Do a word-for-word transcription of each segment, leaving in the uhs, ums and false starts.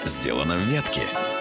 сделано в Вятке.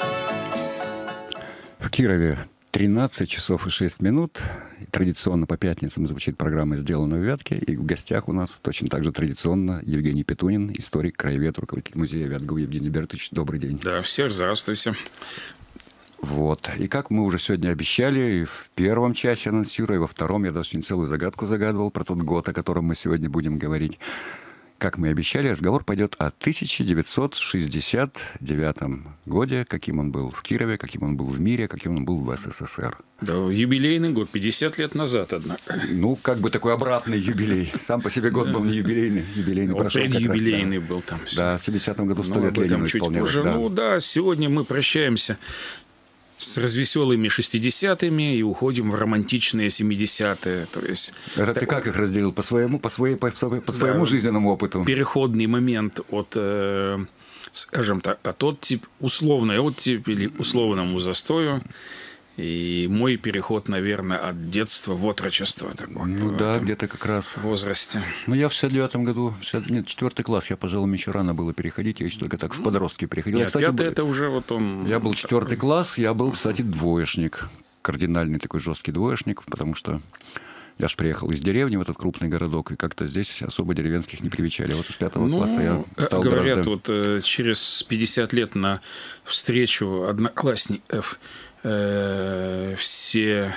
В Кирове тринадцать часов и шесть минут. Традиционно по пятницам звучит программа «Сделано в Вятке». И в гостях у нас точно так же традиционно Евгений Петунин, историк, краевед, руководитель музея Вятгу. Евгений Альбертович, добрый день. Да, всех здравствуйте. Вот. И как мы уже сегодня обещали, и в первом часе анонсирую, и во втором я даже сегодня целую загадку загадывал про тот год, о котором мы сегодня будем говорить. Как мы и обещали, разговор пойдет о тысяча девятьсот шестьдесят девятом годе, каким он был в Кирове, каким он был в мире, каким он был в СССР. Да, юбилейный год, пятьдесят лет назад, однако. Ну, как бы такой обратный юбилей. Сам по себе год был не юбилейный. Юбилейный прошел как раз. Предюбилейный был там. Да, в семидесятом году сто лет Ленину исполнялось. Ну да, сегодня мы прощаемся с развеселыми шестидесятыми и уходим в романтичные семидесятые. То есть, это ты как их разделил? По своему, по своей, по, по своему да, жизненному опыту? Переходный момент от, э, скажем так, от оттепь, условной оттепь или условному застою. И мой переход, наверное, от детства в отрочество. Такой, ну да, где-то как раз. В возрасте. Ну, я в шестьдесят девятом году, нет, четвертый класс, я, пожалуй, мне еще рано было переходить, я еще только так в подростке переходил. Нет, я, кстати, пятый это уже вот он... Я был четвертый класс, я был, кстати, двоечник. Кардинальный такой жесткий двоечник, потому что я же приехал из деревни в этот крупный городок, и как-то здесь особо деревенских не привечали. Вот с пятого ну, класса я стал говорят, гораздо... вот через пятьдесят лет на встречу одноклассников э, все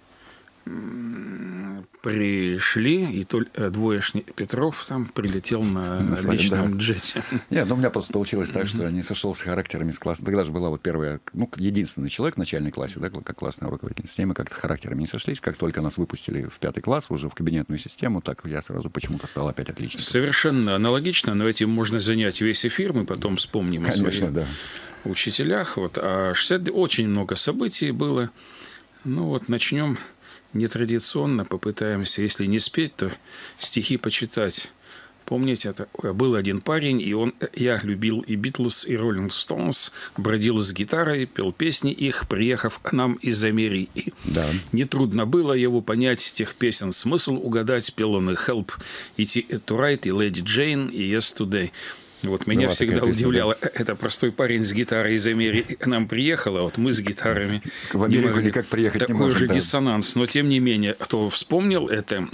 пришли, и только двоечник Петров там прилетел на, на своем, личном да. джете. Нет, ну у меня просто получилось так, что не сошел с характерами с класса. Тогда же была вот первая, ну, единственный человек в начальной классе, да, как классный руководитель. С ней мы как-то характерами не сошлись. Как только нас выпустили в пятый класс, уже в кабинетную систему, так я сразу почему-то стал опять отличником. Совершенно аналогично, но этим можно занять весь эфир, мы потом вспомним Конечно, о своих да. учителях. Вот. А шестьдесят очень много событий было. Ну вот начнем нетрадиционно, попытаемся, если не спеть, то стихи почитать. Помните, это был один парень, и он, я любил и Битлз, и Роллинг Стоунс, бродил с гитарой, пел песни их, приехав к нам из Америки. Да. Нетрудно было его понять, тех песен смысл угадать, пел он и Help, и To Right, и Lady Jane, и Yesterday. Вот меня Была всегда удивляло, песня, да? Это простой парень с гитарой из Америки к нам приехал, а вот мы с гитарами в Америку не никак приехать такой не можем. Такой же да. диссонанс, но тем не менее, кто вспомнил, это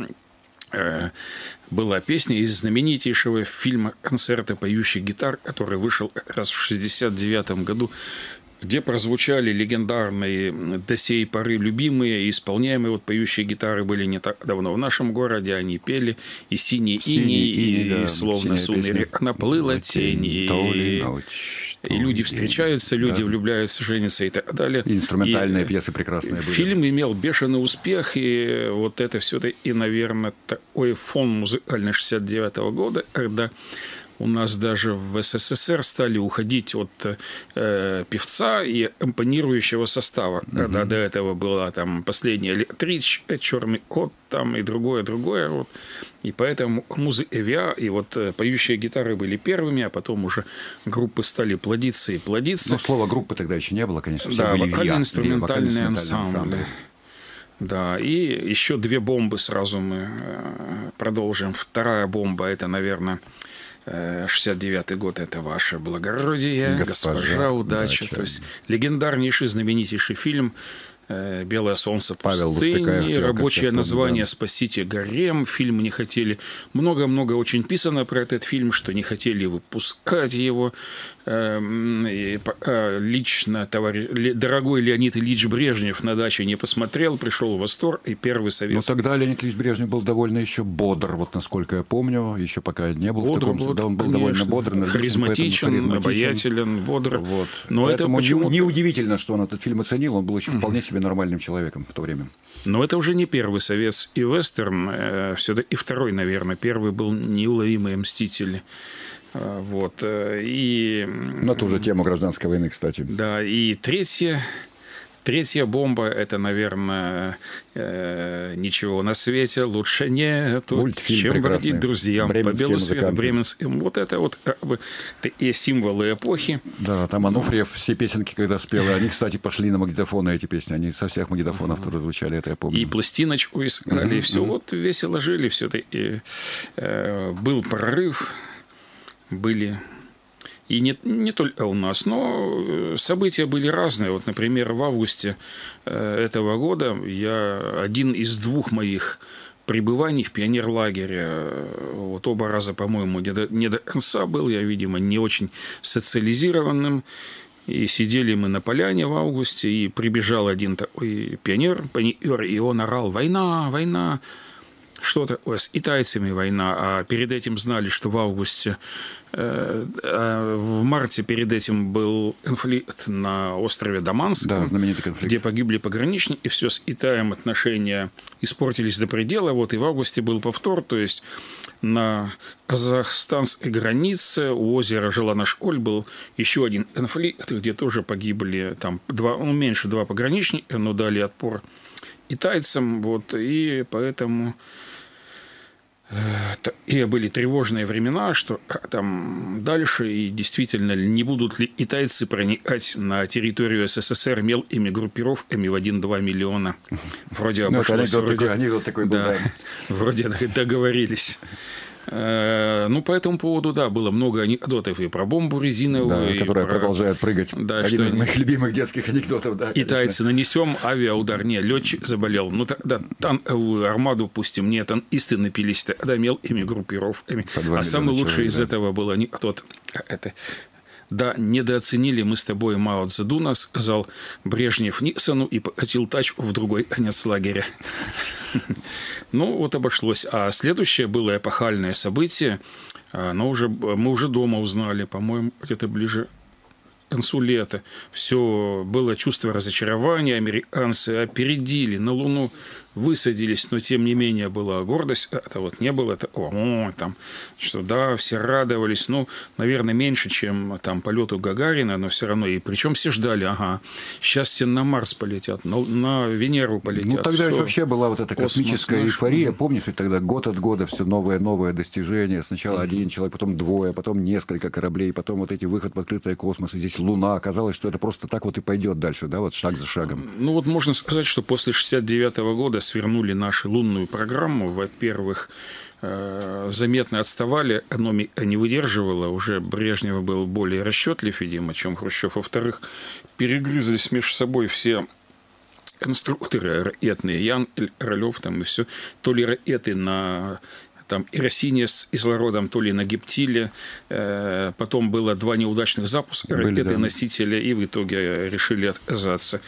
э, была песня из знаменитейшего фильма «Концерты поющих гитар», который вышел как раз в шестьдесят девятом году, где прозвучали легендарные до сей поры любимые и исполняемые вот поющие гитары были не так давно в нашем городе, они пели и «Синий иней», и, и да, «Словно сумерек наплыла тень», и, и, и люди встречаются, люди да. влюбляются, женятся и так далее. И инструментальные и пьесы прекрасные были. Фильм имел бешеный успех, и вот это все, и, наверное, такой фон музыкальный шестьдесят девятого года, когда у нас даже в СССР стали уходить от э, певца и импонирующего состава. Mm-hmm. Когда до этого была там последняя Электрич, Черный кот там и другое, другое. Вот. И поэтому музыка Эвиа и вот э, поющие гитары были первыми, а потом уже группы стали плодиться и плодиться. Но слова группы тогда еще не было, конечно. Да, вокально-инструментальные ансамбли. ансамбли. Да, и еще две бомбы сразу мы э, продолжим. Вторая бомба – это, наверное... шестьдесят девятый год – это «Ваше благородие», «Госпожа, Госпожа удача». удача. То есть легендарнейший, знаменитейший фильм «Белое солнце пустыни», рабочее название да. «Спасите гарем». Фильм не хотели... Много-много очень писано про этот фильм, что не хотели выпускать его. Лично товарищ... дорогой Леонид Ильич Брежнев на даче не посмотрел, пришел в восторг, и первый советский... Но тогда Леонид Ильич Брежнев был довольно еще бодр, вот насколько я помню, еще пока не был бодр, в таком... Бодр, да, он был конечно. довольно бодр. Харизматичен, харизматичен, обаятелен, бодр. Вот. Но Поэтому это почему-то... неудивительно, что он этот фильм оценил, он был еще вполне себе нормальным человеком в то время. Но это уже не первый советский вестерн, э, все-таки и второй, наверное. Первый был «Неуловимые мстители». Э, вот, э, и... Но это уже тема гражданской войны, кстати. Да, и третья... Третья бомба – это, наверное, э, «Ничего на свете лучше нету, Мультфильм чем прекрасный. бродить друзьям по белу свету». Бременские. Вот это вот как бы и символы эпохи. Да, там Ануфриев все песенки, когда спел, они, кстати, пошли на магнитофоны, эти песни. Они со всех магнитофонов тоже звучали, это я помню. И пластиночку искали, и все. Вот весело жили все-таки. Был прорыв, были... И не, не только у нас, но события были разные. Вот, например, в августе этого года я один из двух моих пребываний в пионерлагере, вот оба раза, по-моему, не до, не до конца был, я, видимо, не очень социализированным. И сидели мы на поляне в августе, и прибежал один такой пионер, пионер, и он орал: «Война, война!» Что-то ой, с китайцами война, а перед этим знали, что в августе, э, э, в марте перед этим был конфликт на острове Даманском, да, знаменитый конфликт, где погибли пограничники, и все с Китаем отношения испортились до предела. Вот и в августе был повтор, то есть на казахстанской границе у озера Желанашколь был еще один конфликт, где тоже погибли там два, ну, меньше два пограничника, но дали отпор китайцам, вот, и поэтому и были тревожные времена, что там дальше, и действительно, не будут ли китайцы проникать на территорию СССР мелкими группировками в один-два миллиона. Вроде обошлось. Ну, вроде, анекдот такой был, да, да. Вроде договорились. Ну, по этому поводу, да, было много анекдотов и про бомбу резиновую. Да, которая про... продолжает прыгать. Да, один из моих любимых детских анекдотов, да. Китайцы, нанесем авиаудар. Не, летчик заболел. Ну, тогда танковую армаду пустим. Нет, танкисты напились тогда мелкими группировками. А самый лучший человек, из да. этого был анекдот. Это... Да, недооценили мы с тобой Мао Цзэдуна, сказал Брежнев Никсону и покатил тачку в другой конец лагеря. Ну, вот обошлось. А следующее было эпохальное событие. Но уже, мы уже дома узнали, по-моему, где-то ближе к концу лета. Все было чувство разочарования. Американцы опередили, на Луну высадились, но тем не менее была гордость. Это вот не было такого, о, там, что да, все радовались. Ну, наверное, меньше, чем там полету Гагарина, но все равно. И причем все ждали, ага, сейчас все на Марс полетят, на, на Венеру полетят. Ну, тогда все. Вообще была вот эта космическая Космос, эйфория. Наш... Помнишь, ведь тогда год от года все новое, новое достижение. Сначала mm-hmm. один человек, потом двое, потом несколько кораблей, потом вот эти выход в открытый космос, и здесь Луна. Оказалось, что это просто так вот и пойдет дальше, да, вот шаг за шагом. Ну, вот можно сказать, что после шестьдесят девятого года свернули нашу лунную программу. Во-первых, заметно отставали, экономика не выдерживала, уже Брежнев был более расчетлив, видимо, чем Хрущев. Во-вторых, перегрызлись между собой все конструкторы ракетные, Ян, Ролев, там и все, то ли ракеты на... Там Иросиния с кислородом, то ли на Гептиле. Потом было два неудачных запуска ракеты-носителя, да. И в итоге решили отказаться.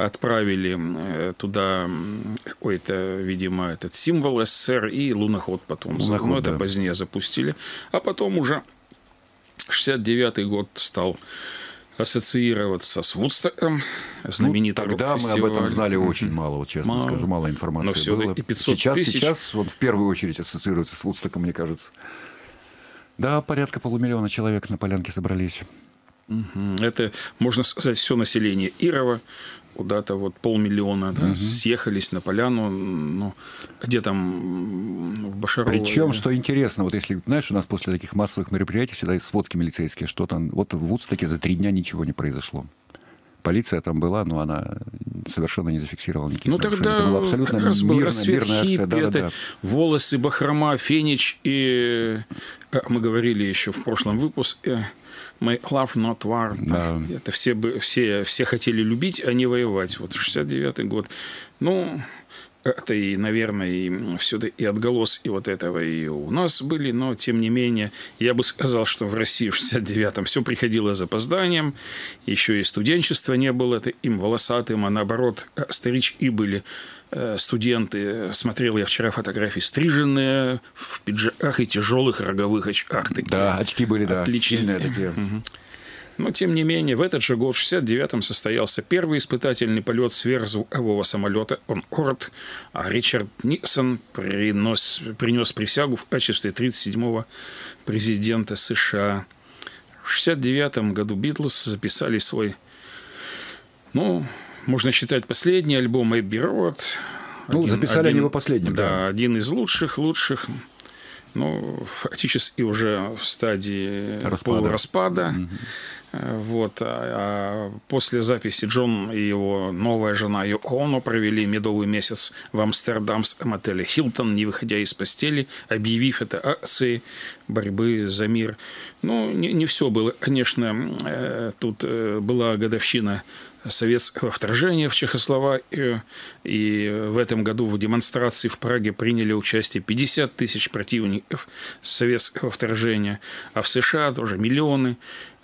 Отправили туда какой-то, видимо, этот символ СССР и луноход потом. Луноход, Но это да. позднее запустили. А потом уже шестьдесят девятый год стал ассоциироваться с Вудстоком, знаменитым ну, тогда фестивалем. Мы об этом знали очень мало, вот честно мало. скажу, мало информации Но все было. И пятьсот сейчас, тысяч. сейчас вот в первую очередь ассоциируется с Вудстоком, мне кажется. Да, порядка полумиллиона человек на полянке собрались. Угу. Это, можно сказать, все население Кирова. Куда-то вот полмиллиона да, угу. съехались на поляну, ну, где там в Башарово. Причем, что интересно, вот если, знаешь, у нас после таких массовых мероприятий всегда сводки милицейские, что там, вот в Вудстоке за три дня ничего не произошло. Полиция там была, но она совершенно не зафиксировала никаких ну, нарушений. тогда это была абсолютно раз был мирная, мирная хиппи, акция. Да, это да, да. волосы, бахрома, фенич и, как мы говорили еще в прошлом выпуске, Make love, not war. Да. Это все, все, все хотели любить, а не воевать. Вот шестьдесят девятый год. Ну, это и, наверное, и все-таки и отголоски вот этого и у нас были, но, тем не менее, я бы сказал, что в России в шестьдесят девятом все приходило с опозданием, еще и студенчества не было им волосатым, а наоборот, старички были студенты. Смотрел я вчера фотографии стриженные, в пиджаках и тяжелых роговых очках. Такие. Да, очки были, да, отличные такие. Угу. Но, тем не менее, в этот же год, в шестьдесят девятом, состоялся первый испытательный полет сверхзвукового самолета «Конкорд», а Ричард Никсон принес, принес присягу в качестве тридцать седьмого президента США. В шестьдесят девятом году Битлз записали свой, ну, можно считать, последний альбом «Эбби Роуд». Ну, один, записали один, они его последним. Да, да, один из лучших, лучших. ну, фактически уже в стадии распада. полураспада. Угу. Вот. А после записи Джон и его новая жена Йоко Оно провели медовый месяц в амстердамском отеле «Хилтон», не выходя из постели, объявив это акцией борьбы за мир. Ну, не, не все было. Конечно, тут была годовщина советского вторжения в Чехословакию, и в этом году в демонстрации в Праге приняли участие пятьдесят тысяч противников советского вторжения, а в США тоже миллионы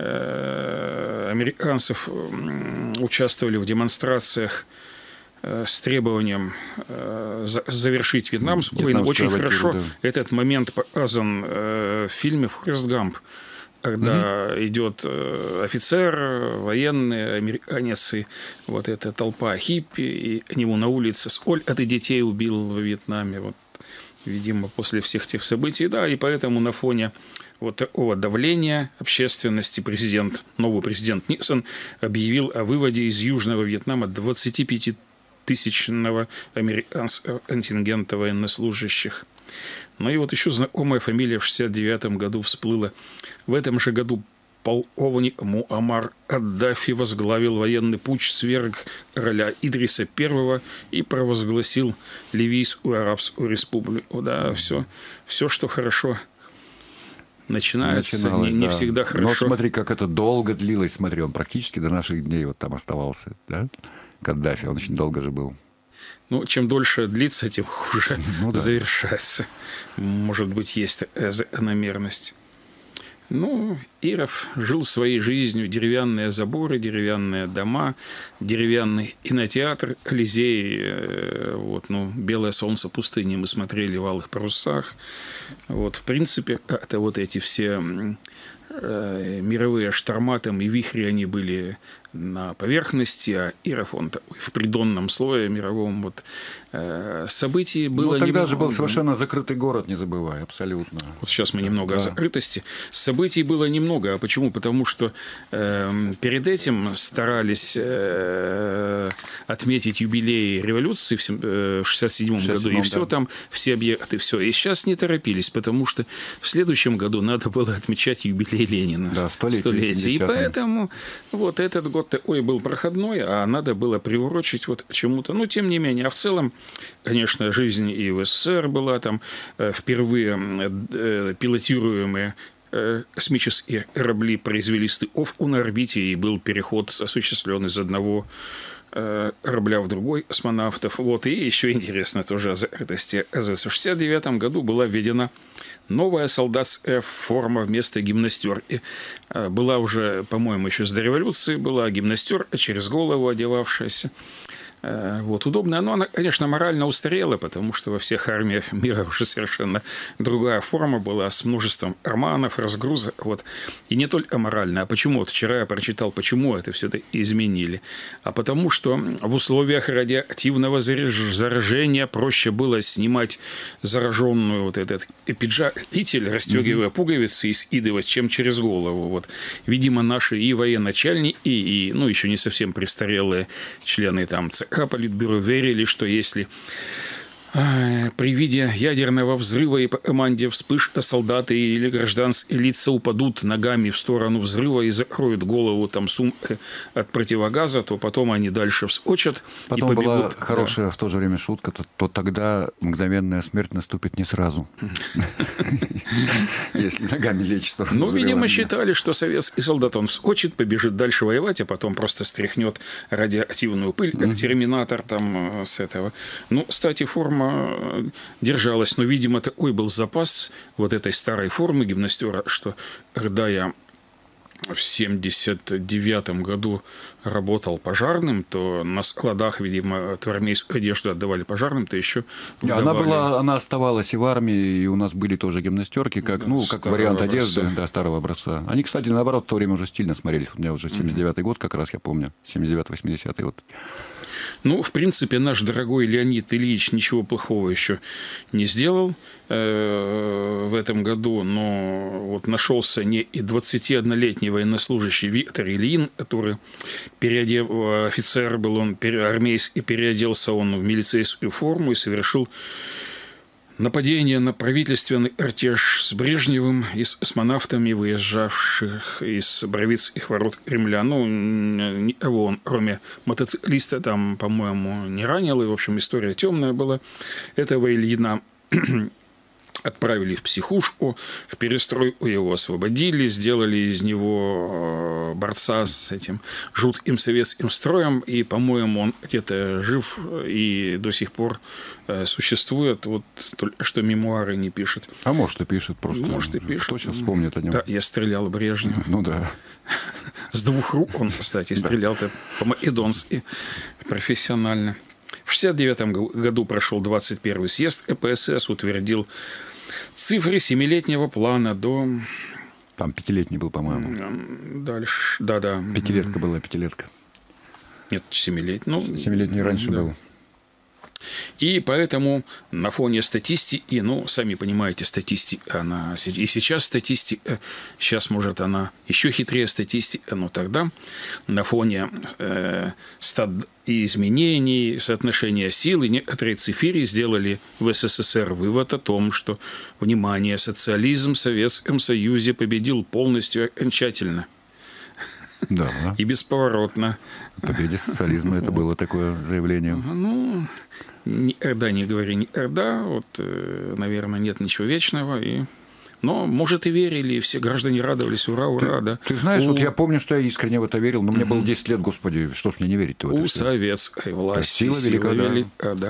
американцев участвовали в демонстрациях с требованием завершить Вьетнамскую войну. Очень хорошо да. этот момент показан в фильме «Форест Гамп», когда угу. идет офицер, военный, американец, и вот эта толпа хиппи, и к нему на улице: «Сколько ты детей убил в Вьетнаме?» Вот, видимо, после всех тех событий, да, и поэтому на фоне вот такого давления общественности президент, новый президент Никсон объявил о выводе из Южного Вьетнама двадцатипятитысячного американского контингента военнослужащих. Ну и вот еще знакомая фамилия в шестьдесят девятом году всплыла. В этом же году полковник Муаммар Каддафи возглавил военный путч, сверг короля Идриса Первого и провозгласил Ливийскую Арабскую Республику. Да, все, все, что хорошо начинается, не, не да. всегда хорошо. Но смотри, как это долго длилось. Смотри, он практически до наших дней вот там оставался. Да? Каддафи, он очень долго же был. Ну, чем дольше длится, тем хуже ну, да. завершается. Может быть, есть закономерность. Ну, Иров жил своей жизнью. Деревянные заборы, деревянные дома, деревянный кинотеатр, Колизей. Вот, ну, «Белое солнце пустыни» мы смотрели в «Алых парусах». Вот, в принципе, это вот эти все мировые шторма там и вихри, они были на поверхности, а Иров, он в придонном слое мировом. Вот, э, событий было... Ну, тогда немного... же был совершенно закрытый город, не забывай, абсолютно. Вот сейчас мы немного да. о закрытости. Событий было немного. А почему? Потому что э, перед этим старались э, отметить юбилей революции в шестьдесят седьмом году, и все да. там, все объекты, все. И сейчас не торопились, потому что в следующем году надо было отмечать юбилей Ленина. Да, столетие. столетие. И поэтому вот этот год такой был проходной, а надо было приурочить вот к чему-то. Но, тем не менее, а в целом, конечно, жизнь и в СССР была там впервые пилотируемые космические корабли произвели стыковку на орбите, и был переход осуществлен из одного корабля в другой космонавтов. Вот. И еще интересно тоже о закрытости. Оказывается, в шестьдесят девятом году была введена новая солдатская форма вместо гимнастерки. Была уже, по-моему, еще с до революции была гимнастерка, через голову одевавшаяся. Вот, удобно. Но она, конечно, морально устарела, потому что во всех армиях мира уже совершенно другая форма была, с множеством карманов, разгрузок. Вот. И не только морально. А почему? Вот вчера я прочитал, почему это все-таки изменили. А потому что в условиях радиоактивного заражения проще было снимать зараженную вот этот пиджак-китель, расстегивая mm-hmm. пуговицы и скидывать, чем через голову. Вот. Видимо, наши и военачальники, и, и ну, еще не совсем престарелые члены там ЦК Политбюро верили, что если э, при виде ядерного взрыва и по команде вспышка солдаты или гражданские лица упадут ногами в сторону взрыва и закроют голову там сумкой от противогаза, то потом они дальше вскочат потом и побегут. Была хорошая да. в то же время шутка, то, то тогда мгновенная смерть наступит не сразу. Если ногами лечь в сторону Ну, видимо, считали, что советский солдат, он вскочит, побежит дальше воевать, а потом просто стряхнет радиоактивную пыль, как терминатор там с этого. Ну, кстати, форма держалась, но, видимо, такой был запас вот этой старой формы гимнастера, что когда я в семьдесят девятом году работал пожарным, то на складах, видимо, эту армейскую одежду отдавали пожарным, то еще выдавали... Она была, она оставалась и в армии, и у нас были тоже гимнастерки, как, да, ну, как вариант образца. Одежды, да, старого образца. Они, кстати, наоборот, в то время уже стильно смотрелись. У меня уже семьдесят девятый год, как раз я помню, семьдесят девятый восьмидесятый год. Ну, в принципе, наш дорогой Леонид Ильич ничего плохого еще не сделал э, в этом году, но вот нашелся не и двадцатиоднолетний военнослужащий Виктор Ильин, который переодев, офицер был, он армейский, переоделся он в милицейскую форму и совершил нападение на правительственный артеж с Брежневым и с космонавтами, выезжавших из Боровицких ворот Кремля. Ну, никого он, кроме мотоциклиста, там, по-моему, не ранил. И, в общем, история темная была. Этого Ильина отправили в психушку, в перестройку его освободили, сделали из него борца с этим жутким советским строем, и, по-моему, он где-то жив и до сих пор существует, вот что мемуары не пишет. А может, и пишет просто. Может, и пишет. Кто сейчас вспомнит о нем? Да, я стрелял Брежнева. Ну да. С двух рук он, кстати, стрелял-то по-македонски, профессионально. В шестьдесят девятом году прошел двадцать первый съезд ка пэ эс эс, утвердил цифры семилетнего плана до... Там пятилетний был, по-моему. Дальше, да-да. Пятилетка была, пятилетка. Нет, семилетний. Ну, семилетний раньше да. был. И поэтому на фоне статистики, ну, сами понимаете, статистика, она и сейчас статистика, сейчас, может, она еще хитрее статистика, но тогда на фоне э, стат и изменений, соотношения сил и некоторые цифиры сделали в эс эс эс эр вывод о том, что, внимание, социализм в Советском Союзе победил полностью окончательно. Да. И бесповоротно. О победе социализма это было такое заявление. Ну, никогда не говори никогда. Вот, наверное, нет ничего вечного. И... Но, может, и верили, и все граждане радовались. Ура, ура, ты, да. Ты знаешь, у... вот я помню, что я искренне в это верил, но мне было десять лет, господи, что ж мне не верить-то в это У все? советской власти сила велика, сила да. велика, да.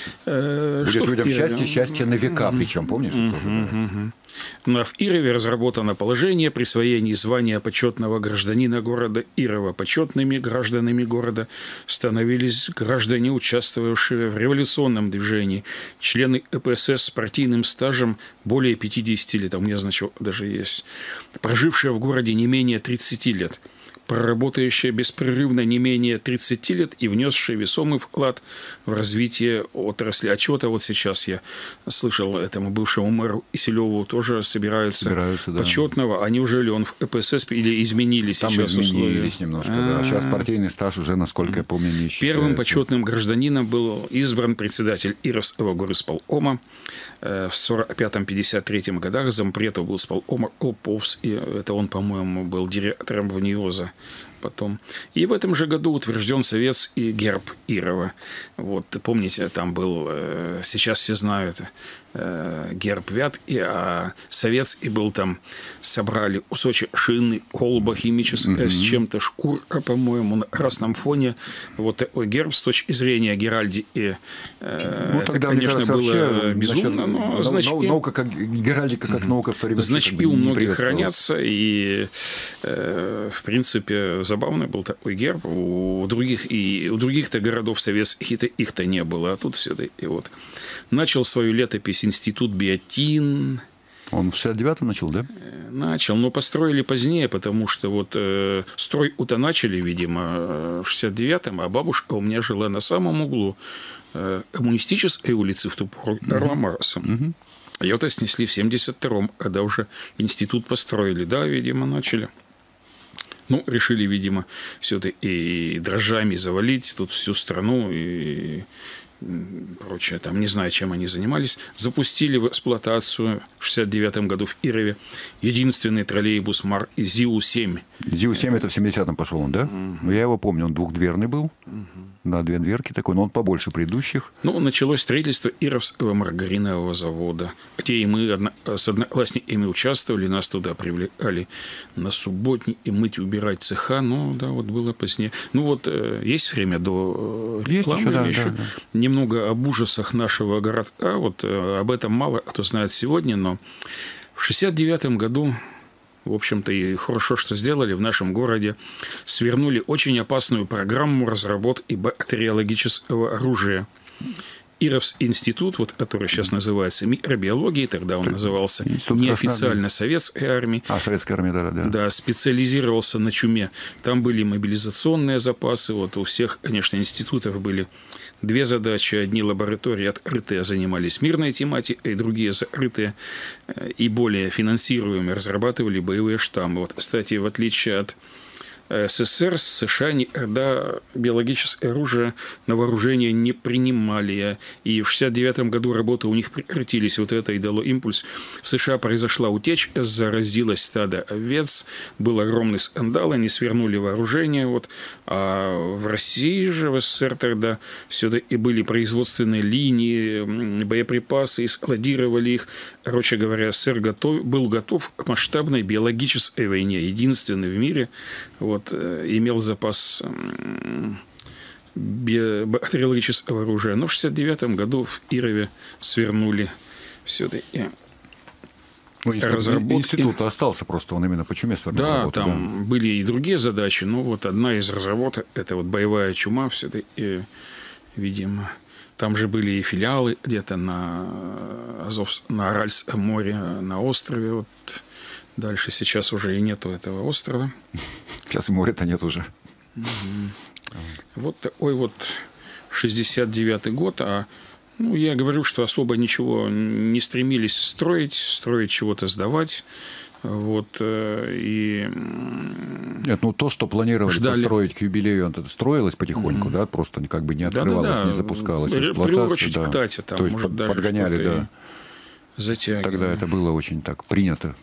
Э, Будет что людям в Кирове? счастье, счастье на века, причем, помнишь? Мгм, тоже, да. мгм. Но в Ирове разработано положение присвоения звания почетного гражданина города Ирова. Почетными гражданами города становились граждане, участвовавшие в революционном движении, члены ка пэ эс эс с партийным стажем более пятидесяти лет, а у меня значок даже есть, прожившие в городе не менее тридцати лет, проработающие беспрерывно не менее тридцати лет и внесшие весомый вклад в развитие отрасли. А чего-то вот сейчас я слышал, этому бывшему мэру Киселеву тоже собираются, собираются да. почетного. А неужели он в ка пэ эс эс или изменились Там сейчас изменились условия? немножко, да. Сейчас партийный стаж уже, насколько я помню, не исчисляется. Первым почетным гражданином был избран председатель Ировского горисполкома. В сорок пятом — пятьдесят третьем годах зампретом был сполкома Колповский. Это он, по-моему, был директором ВНИОЗа потом. И в этом же году утвержден советский герб Ирова. Вот, помните, там был, сейчас все знают, герб Вятки, а советский был там, собрали кусочек шины, колба химическая, mm-hmm. с чем-то шкура, по-моему, на красном фоне. Вот такой герб с точки зрения геральдики, ну, это, тогда, конечно, кажется, было безумно, но нау- значки... Наука как геральдика, как mm-hmm. наука в то время значки как бы у многих хранятся, и, в принципе, забавный был такой герб. У других, и у других-то городов советских их-то не было, а тут все-таки вот. Начал свою летопись институт Биотин. Он в шестьдесят девятом начал, да? Начал, но построили позднее, потому что вот э, стройку-то начали, видимо, в шестьдесят девятом, а бабушка у меня жила на самом углу э, коммунистической улицы в ту пору, Карла Маркса. Угу. Ее-то снесли в семьдесят втором, когда уже институт построили. Да, видимо, начали. Ну, решили, видимо, все-таки и дрожжами завалить тут всю страну и прочее. Там не знаю, чем они занимались. Запустили в эксплуатацию в шестьдесят девятом году в Ирове единственный троллейбус марки ЗИУ семь. ЗИУ семь это в семидесятом пошел он, да? Угу. Я его помню, он двухдверный был. Угу. Да, две дверки такой, но он побольше предыдущих. Ну, началось строительство Ировского маргаринового завода, где и мы одно, с одноклассниками участвовали, нас туда привлекали на субботники мыть, убирать цеха. Ну, да, вот было позднее. Ну, вот есть время до рекламы? Есть еще, да, еще? Да, да. Немного об ужасах нашего городка. Вот об этом мало кто знает сегодня, но в шестьдесят девятом году, в общем-то, и хорошо, что сделали, в нашем городе свернули очень опасную программу разработки бактериологического оружия. Ировский институт, вот, который сейчас называется микробиологией, тогда он назывался институт неофициально Советской армией. А, Советская армия, да, да. Да, специализировался на чуме. Там были мобилизационные запасы. Вот у всех, конечно, институтов были две задачи. Одни лаборатории открытые занимались мирной тематикой, другие закрытые и более финансируемые разрабатывали боевые штаммы. Вот, кстати, в отличие от СССР, США никогда биологическое оружие на вооружение не принимали. И в шестьдесят девятом году работы у них прекратились. Вот это и дало импульс. В США произошла утечка, заразилось стадо овец, был огромный скандал, они свернули вооружение. Вот. А в России же, в СССР тогда все-таки были производственные линии, боеприпасы, и складировали их. Короче говоря, СССР готов, был готов к масштабной биологической войне. Единственный в мире вот, имел запас бактериологического оружия. Но в шестьдесят девятом году в Ирове свернули все-таки ну, разработки. Институт остался просто, он именно по чуме свернул Да, работу, там да. были и другие задачи, но вот одна из разработок – это вот боевая чума все-таки, видимо. Там же были и филиалы где-то на, Азов... на Аральском море, на острове. Вот. Дальше сейчас уже и нету этого острова. Сейчас моря-то нет уже. Угу. Вот такой вот шестьдесят девятый год. А ну, я говорю, что особо ничего не стремились строить, строить чего-то сдавать. Вот, и... Нет, ну то, что планировали ждали. построить к юбилею, это строилось потихоньку, mm-hmm. да, просто как бы не открывалось, да, да, да. не запускалось. Приурочить да. к дате, там, то есть может, под, даже подгоняли, да. Затягивали. Тогда это было очень так принято.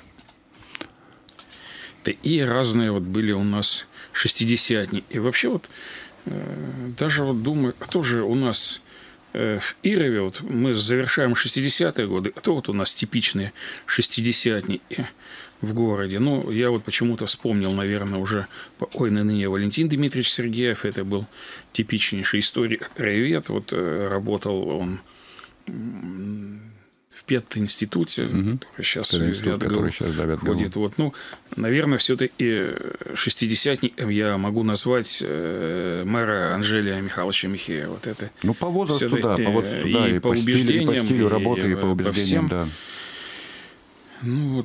И разные вот были у нас шестидесятники. И вообще вот даже вот думаю, кто же у нас в Ирове, вот мы завершаем шестидесятые годы, кто вот у нас типичные шестидесятники в городе? Ну, я вот почему-то вспомнил, наверное, уже покойный ныне Валентин Дмитриевич Сергеев. Это был типичнейший историк-краевед. Вот работал он в пединституте, угу. который сейчас ходит. Вот, ну, наверное, все-таки шестидесятником я могу назвать э, мэра Анжелия Михайловича Михеева. Вот это ну, по возрасту, да, по возрасту, и, да, и, и по, по убеждениям, стилю, и по стилю и, работы, и, и по убеждениям, всем. Да. Ну, вот...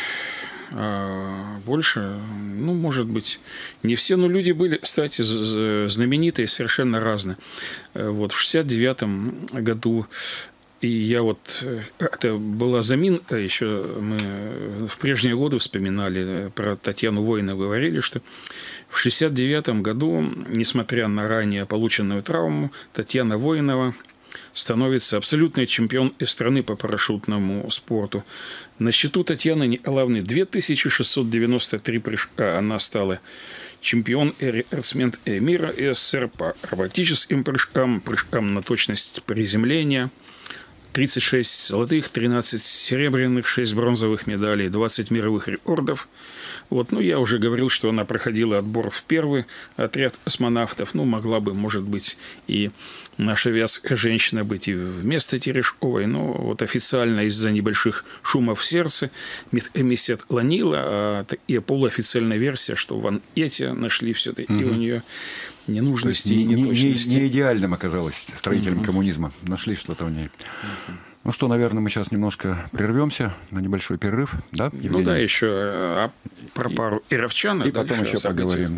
А больше, ну, может быть, не все, но люди были, кстати, знаменитые, совершенно разные. Вот в шестьдесят девятом году, и я вот, это была заминка, еще мы в прежние годы вспоминали, про Татьяну Воинову говорили, что в шестьдесят девятом году, несмотря на ранее полученную травму, Татьяна Воинова становится абсолютный чемпион страны по парашютному спорту. На счету Татьяны Николаевны две тысячи шестьсот девяносто три прыжка. Она стала чемпион и рекордсмен мира СССР по акробатическим прыжкам, прыжкам на точность приземления. тридцать шесть золотых, тринадцать серебряных, шесть бронзовых медалей, двадцать мировых рекордов. Вот, ну, я уже говорил, что она проходила отбор в первый отряд космонавтов. Ну, могла бы, может быть, и наша вятская женщина быть и вместо Терешковой. Но вот официально из-за небольших шумов в сердце медкомиссия отклонила, а и полуофициальная версия, что в анкете нашли все-таки угу. у нее ненужности и неточности. Не, не идеальным оказалось строителем угу. коммунизма. Нашли что-то в ней. Угу. Ну что, наверное, мы сейчас немножко прервемся на небольшой перерыв, да, Евгений? Ну да, еще а, про пару ировчан. И потом еще поговорим.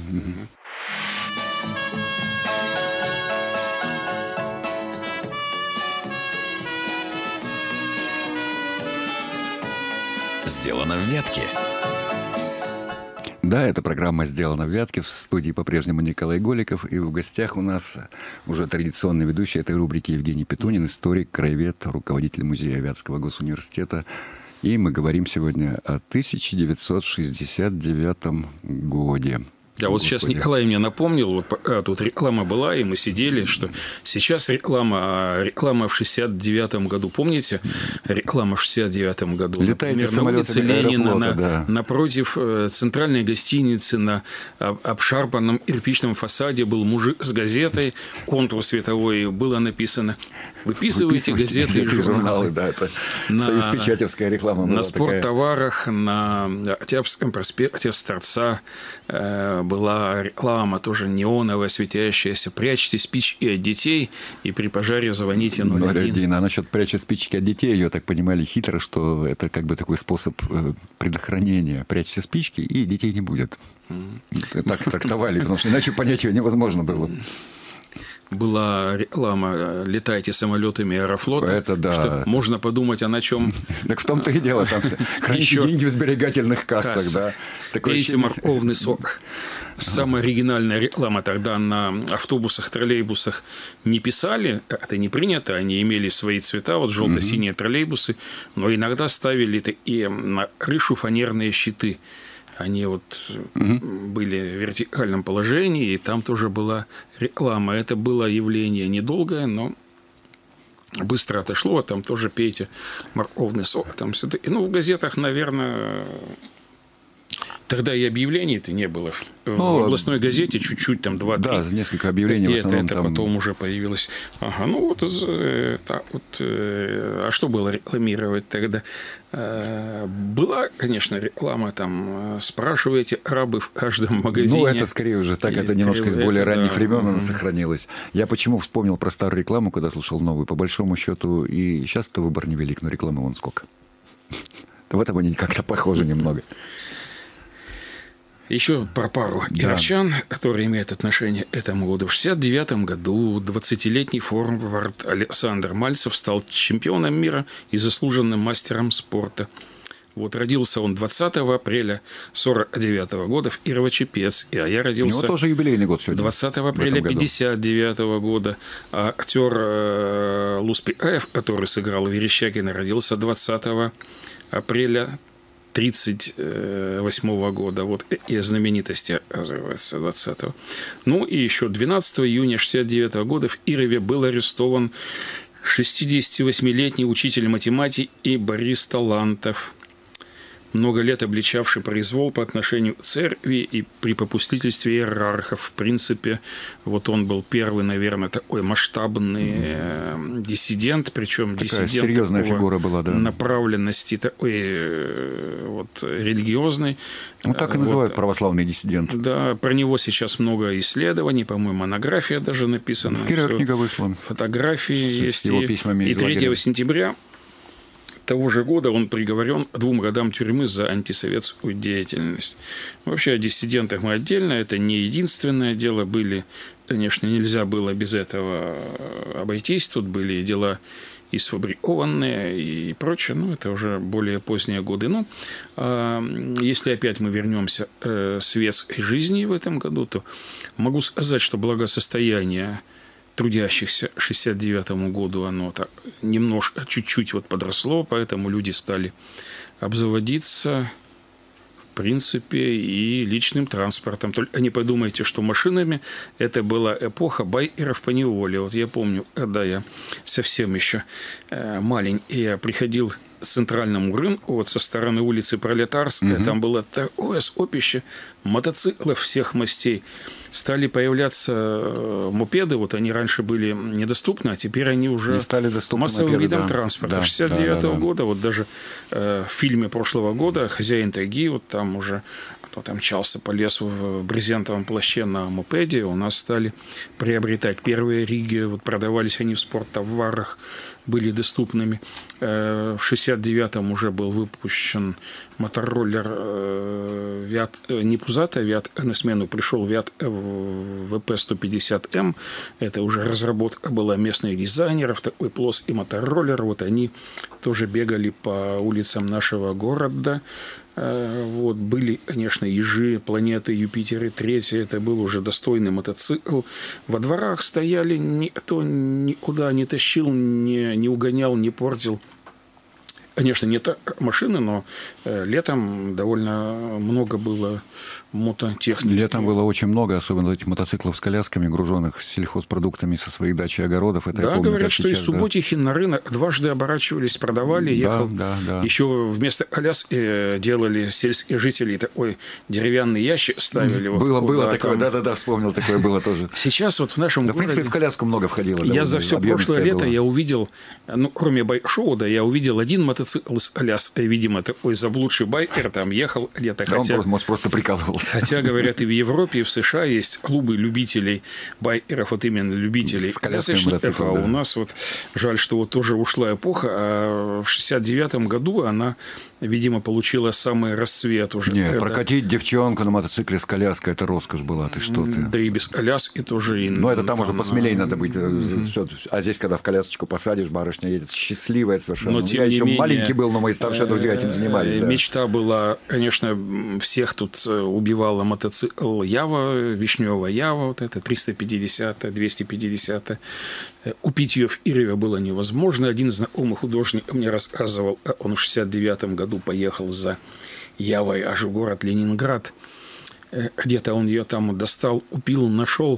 Сделано в Вятке. Да, эта программа «Сделана в Вятке». В студии по-прежнему Николай Голиков. И в гостях у нас уже традиционный ведущий этой рубрики Евгений Петунин, историк, краевед, руководитель музея Вятского госуниверситета. И мы говорим сегодня о тысяча девятьсот шестьдесят девятом годе. Да, вот сейчас Николай мне напомнил, вот пока тут реклама была, и мы сидели, что сейчас реклама, а реклама в шестьдесят девятом году. Помните, реклама в шестьдесят девятом году? Летайте Например, на улице Ленина, Аэрофлота, на, да. напротив центральной гостиницы, на обшарпанном кирпичном фасаде был мужик с газетой, контур световой, было написано: выписывайте, выписывайте газеты и журналы. Да, это на, союзпечатевская реклама была. На спорттоварах, на Октябрьском проспекте с торца была реклама тоже неоновая, светящаяся: прячьте спички от детей и при пожаре звоните ноль один. А насчет прячьте спички от детей, ее так понимали хитро, что это как бы такой способ предохранения. Прячьте спички, и детей не будет. Mm. Так трактовали, потому что иначе понять ее невозможно было. была реклама «Летайте самолетами Аэрофлота». Это да. Что можно подумать, а на чем... Так в том-то и дело. Там храните деньги в сберегательных кассах. Да. Пейте морковный сок. Самая оригинальная реклама тогда на автобусах, троллейбусах не писали. Это не принято. Они имели свои цвета. Вот желто-синие угу. троллейбусы. Но иногда ставили и на крышу фанерные щиты. Они вот угу. были в вертикальном положении, и там тоже была реклама. Это было явление недолгое, но быстро отошло. Там тоже пейте морковный сок. Там все. Ну, в газетах, наверное... Тогда и объявлений-то не было. В ну, областной газете чуть-чуть, там два-три. Да, несколько объявлений. И в основном, это, это там... потом уже появилось. Ага, ну вот, так вот. А что было рекламировать тогда? Была, конечно, реклама, там, спрашиваете арабы в каждом магазине. Ну, это скорее уже так, и это немножко из более это, ранних да, времен она сохранилась. Я почему вспомнил про старую рекламу, когда слушал новую? По большому счету, и сейчас-то выбор невелик, но рекламы вон сколько. В этом они как-то похожи немного. Еще про пару кировчан, да. которые имеют отношение к этому году. В шестьдесят девятом году двадцатилетний форвард Александр Мальцев стал чемпионом мира и заслуженным мастером спорта. Вот родился он двадцатого апреля сорок девятого года в Кирово-Чепецке, а я родился... У него тоже юбилейный год сегодня. двадцатого апреля пятьдесят девятого года. А актер Луспекаев, который сыграл Верещагина, родился двадцатого апреля тридцать восьмого года. Вот и знаменитости, оказывается, двадцатого. Ну, и еще двенадцатого июня шестьдесят девятого года в Кирове был арестован шестидесятивосьмилетний учитель математики Борис Талантов, много лет обличавший произвол по отношению к церкви и при попустительстве иерархов. В принципе, вот он был первый, наверное, такой масштабный mm-hmm. диссидент, причем такая диссидент серьезная фигура была, да. направленности такой вот религиозной. Ну, так и называют вот. Православный диссидент. Да, про него сейчас много исследований, по-моему, монография даже написана. В Кирове книга вышла. Фотографии с, есть. С его письмами и третьего сентября того же года он приговорен к двум годам тюрьмы за антисоветскую деятельность. Вообще о диссидентах мы отдельно, это не единственное дело. Были, конечно, нельзя было без этого обойтись. Тут были дела и сфабрикованные, и прочее. Но это уже более поздние годы. Но если опять мы вернемся к светской жизни в этом году, то могу сказать, что благосостояние трудящихся к шестьдесят девятому году оно так немножко, чуть-чуть вот подросло, поэтому люди стали обзаводиться, в принципе, и личным транспортом. Только не подумайте, что машинами это была эпоха байкеров по неволе. Вот я помню, когда я совсем еще маленький, я приходил к центральному рынку, вот со стороны улицы Пролетарская, угу. там было такое скопище мотоциклов всех мастей. Стали появляться мопеды, вот они раньше были недоступны, а теперь они уже стали массовым мопеды, видом да. транспорта. Да, шестьдесят девятого да, да, да. года, вот даже э, в фильме прошлого года «Хозяин тайги», вот там уже кто-то мчался по лесу в брезентовом плаще на мопеде, у нас стали приобретать первые риги, вот продавались они в спорттоварах, были доступными. В шестьдесят девятом уже был выпущен мотороллер Виат, не пузатый, а Виат, на смену пришел Виат вэ пэ сто пятьдесят эм. Это уже разработка была местных дизайнеров, такой плоский мотороллер. Вот они тоже бегали по улицам нашего города. Вот, были, конечно, ежи, планеты, Юпитеры, третьи. Это был уже достойный мотоцикл. Во дворах стояли, никто никуда не тащил, не, не угонял, не портил. Конечно, не та машины, но летом довольно много было мототехники. Летом было очень много, особенно этих мотоциклов с колясками, груженных сельхозпродуктами со своих дач и огородов. Это да, я помню, говорят, что сейчас, из Субботихи да. на рынок дважды оборачивались, продавали, ехал. Да, да, да. Еще вместо коляски делали сельские жители такой деревянный ящик, ставили. Было, вот, было да, такое, да-да-да, вспомнил, такое было тоже. Сейчас вот в нашем да, городе... в принципе, в коляску много входило. Я за все прошлое лето я увидел, ну, кроме байк-шоу, да, я увидел один мотоцикл, мотоцикл с коляской. Видимо, такой заблудший байкер там ехал где-то. Да, хотя, он может, просто прикалывался. Хотя, говорят, и в Европе, и в США есть клубы любителей байкеров, вот именно любителей с колясками. А да. У нас вот жаль, что вот тоже ушла эпоха, а в шестьдесят девятом году она, видимо, получила самый расцвет уже. Нет, это... прокатить девчонку на мотоцикле с коляской – это роскошь была. Ты что ты? Да и без коляски тоже. И, ну, это там, там уже посмелее надо быть. Mm-hmm. А здесь, когда в колясочку посадишь, барышня едет счастливая совершенно. Но, ну, тем я не еще менее, маленький был, но мои старшие друзья этим занимались. Да. Мечта была, конечно, всех тут убивала мотоцикл Ява, Вишневая Ява, вот это триста пятьдесят, двести пятьдесят. Купить ее в Ирове было невозможно. Один знакомый художник мне рассказывал, он в шестьдесят девятом году поехал за Явой аж в город Ленинград. Где-то он ее там достал, купил, нашел.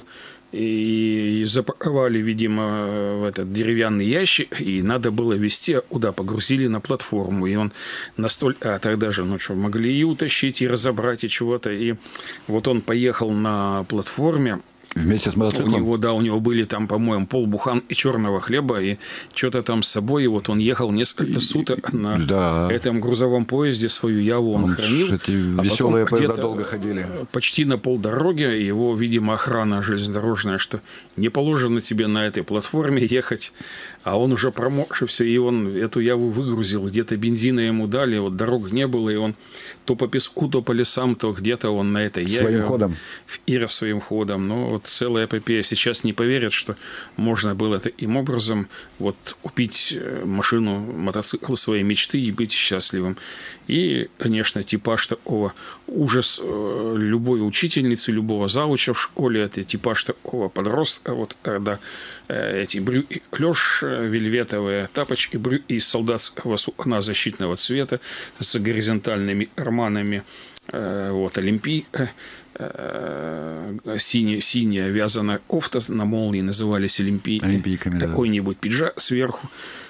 И запаковали, видимо, в этот деревянный ящик, и надо было везти, куда погрузили на платформу. И он настолько... А тогда же, ну что, могли и утащить, и разобрать, и чего-то. И вот он поехал на платформе. Вместе с мотоциклом? У него, да, у него были там, по-моему, полбуханки черного хлеба и что-то там с собой. И вот он ехал несколько суток на да. этом грузовом поезде, свою Яву он, он хранил. Эти веселые а поезда долго ходили. Почти на полдороги его, видимо, охрана железнодорожная, что не положено тебе на этой платформе ехать. А он уже промок, и все, и он эту Яву выгрузил. Где-то бензина ему дали, вот дорог не было, и он то по песку, то по лесам, то где-то он на этой Яве. Своим ходом. Ира своим ходом. Но вот целая эпопея. Сейчас не поверят, что можно было таким образом вот купить машину, мотоцикл своей мечты и быть счастливым. И, конечно, типаж такого ужас любой учительницы, любого зауча в школе, это типаж такого подростка, вот когда эти брюки клеш, вельветовые тапочки, брюки из солдатского сукна защитного цвета с горизонтальными карманами, вот, олимпийка, синяя, синяя вязаная кофта на молнии, назывались олимпийками, олимпийками, какой-нибудь да. пиджак сверху.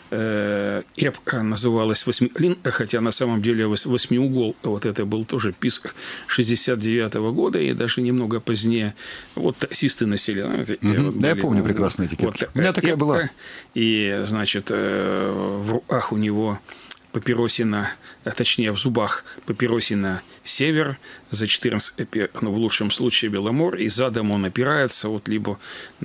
Кепка называлась восьмиклинка, хотя на самом деле восьмиугол. Вот это был тоже писк шестьдесят девятого года и даже немного позднее. Вот таксисты носили. Mm-hmm. Вот да, были, я помню ну, прекрасно эти кепки. Вот, у меня такая была. И, значит, в руках у него папиросина, а точнее в зубах папиросина «Север» за четырнадцать копеек, ну, в лучшем случае «Беломор», и задом он опирается вот либо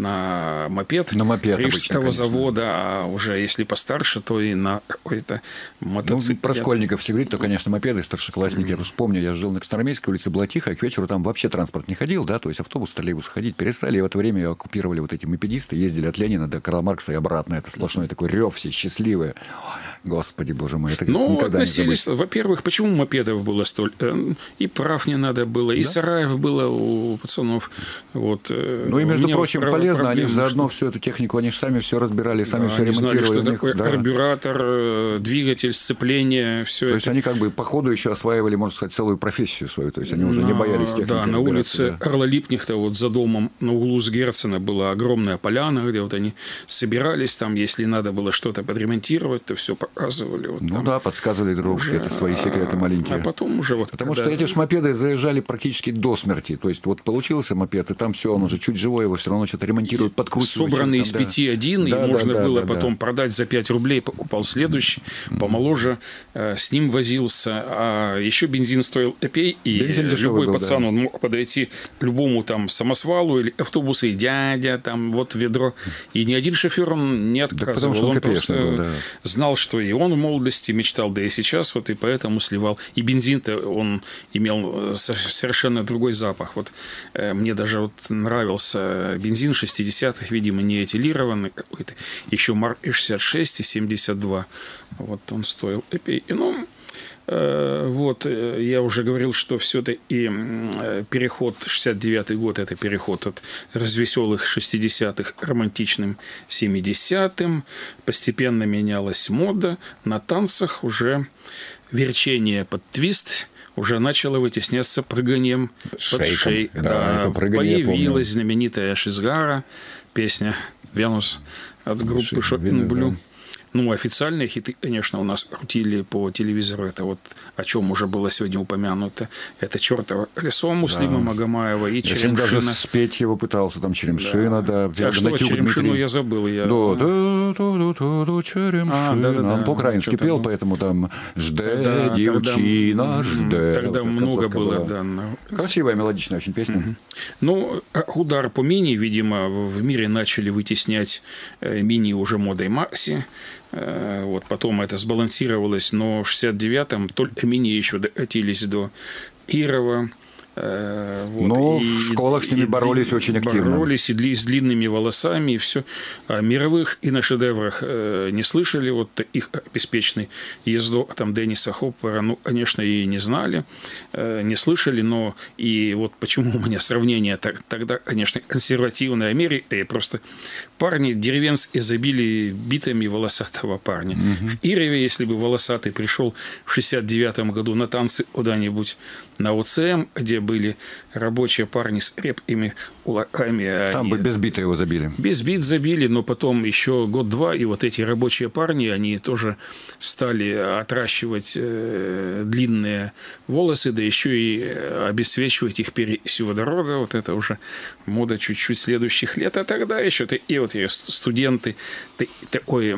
на мопед, на мопед Рижского обычно, завода, а уже если постарше, то и на какой-то мотоцикл. Ну, про школьников все говорить, то, конечно, мопеды, старшеклассники. Mm-hmm. Я вспомню, я жил на Костромейской улице, была тихо, а к вечеру там вообще транспорт не ходил, да, то есть автобус, троллейбус ходить перестали, и в это время оккупировали вот эти мопедисты, ездили от Ленина до Карла Маркса и обратно, это сплошной mm-hmm. такой рев, все счастливые. Господи, боже мой, это ну, никогда относились, не забыть. Во-первых, почему мопедов было столь... И прав не надо было, и да? сараев было у пацанов. Вот. Ну, и, между прочим, полезно. Они же заодно что... всю эту технику, они же сами все разбирали, сами да, все они ремонтировали. Знали, что них, такое да. карбюратор, двигатель, сцепление, все То это. есть, они как бы по ходу еще осваивали, можно сказать, целую профессию свою. То есть, они уже на... не боялись техники. Да, на улице да. Карла Липкнехта, вот за домом на углу с Герцена была огромная поляна, где вот они собирались, там, если надо было что-то подремонтировать, то все показывали. Вот, ну там. Да, подсказывали друг где-то свои секреты маленькие. А потом уже вот... Потому когда... что эти мопеды заезжали практически до смерти. То есть, вот получился мопед, и там все, он уже чуть живой, его все равно что-то ремонтируют, подкручивают. Собранный там, из да. пяти один, да, и да, можно да, было да, потом да. продать за пять рублей, покупал следующий, помоложе, э, с ним возился. А еще бензин стоил копей, и любой был, пацан, да. он мог подойти к любому там самосвалу или автобусу, и дядя, там, вот ведро. И ни один шофер он не отказывал. Да, он, он просто был, да. знал, что и он в молодости мечтал, да и сейчас, вот, и поэтому сливал. И бензин-то он имел совершенно другой запах. Вот э, мне даже вот нравился бензин шестидесятых, видимо, не этилированный какой-то. Еще марки шестьдесят шесть и семьдесят два. Вот он стоил. И, ну, э, вот, я уже говорил, что все-таки э, переход, шестьдесят девятый год, это переход от развеселых шестидесятых к романтичным семидесятым. Постепенно менялась мода. На танцах уже верчение под твист уже начало вытесняться прыганием под шей. Да, да, появилась знаменитая Шизгара, песня «Венус» от группы Шопен Блю. Ну, официальные хиты, конечно, у нас крутили по телевизору. Это вот о чем уже было сегодня упомянуто. Это «Чёртово колесо» Муслима да. Магомаева и «Черемшина». «Черемшина». Я даже спеть его пытался, там «Черемшина», да. да. А что, «Черемшину» я забыл. Я... Да, да, да, да, да, «Черемшина». А, да, да, да. Он по-украински пел, был... поэтому там «Жде, тогда, девчина, тогда, жде». Тогда вот много было, была. да. На... Красивая, мелодичная очень песня. Угу. Ну, удар по мини, видимо, в мире начали вытеснять мини уже модой Макси. Вот, потом это сбалансировалось, но в шестьдесят девятом только мини еще докатились до Ирова. Вот, но и, в школах с ними боролись дли... очень активно. Боролись и дли... с длинными волосами, и все. О мировых и на шедеврах э, не слышали. Вот их беспечный езду там Денниса Хоппера, ну, конечно, и не знали, э, не слышали, но и вот почему у меня сравнение так, тогда, конечно, консервативной Америки, и просто парни деревенские забили битами волосатого парня. Угу. В Ирове, если бы волосатый пришел в шестьдесят девятом году на танцы куда-нибудь на ОЦМ, где были рабочие парни с крепкими кулаками. Там бы без бита его забили. Без бит забили, но потом еще год-два, и вот эти рабочие парни, они тоже стали отращивать э, длинные волосы, да еще и обесцвечивать их перекисью водорода. Вот это уже мода чуть-чуть следующих лет. А тогда еще и вот студенты такой...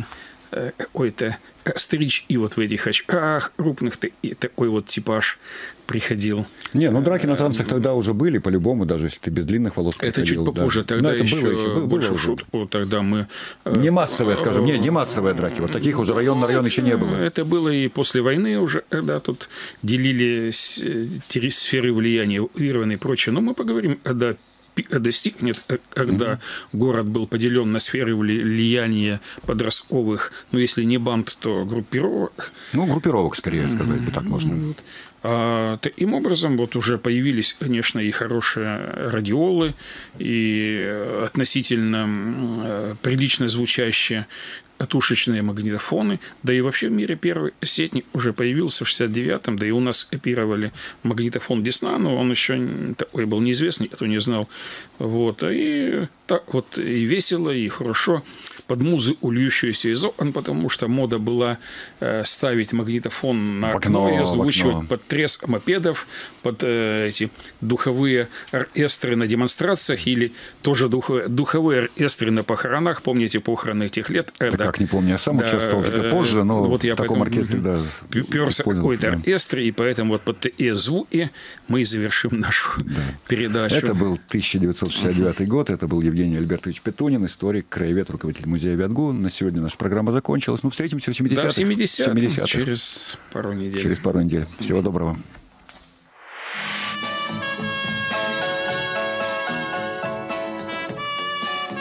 Ой-то стричь и вот в этих очках крупных и такой вот типаж приходил. Не, ну драки на танцах тогда уже были, по-любому, даже если ты без длинных волос это приходил. чуть попозже, да. тогда это еще, было еще было, больше было шутку. Тогда мы... Не массовые, скажем, не, не массовые драки. Вот таких уже район на район еще не было. Это было и после войны уже, когда тут делили сферы влияния, Ирвин и прочее. Но мы поговорим, когда достигнет, когда mm-hmm. город был поделен на сферы влияния подростковых, ну, если не банд, то группировок. Ну, группировок, скорее mm-hmm. сказать, бы так можно. Вот. А, таким образом, вот уже появились, конечно, и хорошие радиолы, и относительно прилично звучащие катушечные магнитофоны, да и вообще в мире первый сетник уже появился в шестьдесят девятом, да и у нас копировали магнитофон Десна, но он еще такой был неизвестный, кто не знал. Вот. И так вот и весело, и хорошо, под музыку, льющуюся из окон, потому что мода была э, ставить магнитофон на окно, окно и озвучивать окно. Под треск мопедов, под э, эти духовые оркестры на демонстрациях или тоже духовые, духовые оркестры на похоронах. Помните похороны этих лет? Да, да, как не помню, я сам да, участвовал э, позже, но вот я в таком оркестре, да, перся какой-то да. оркестр, и поэтому вот под такие звуки мы завершим нашу да. передачу. Это был тысяча девятьсот шестьдесят девятый год, это был Евгений Альбертович Петунин, историк, краевед, руководитель музея Вятгу. На сегодня наша программа закончилась. Ну, встретимся в семидесятых. Да, в семидесятых, семидесятых. Через пару недель. Через пару недель. Всего доброго.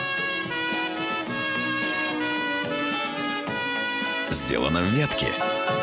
Сделано в Вятке.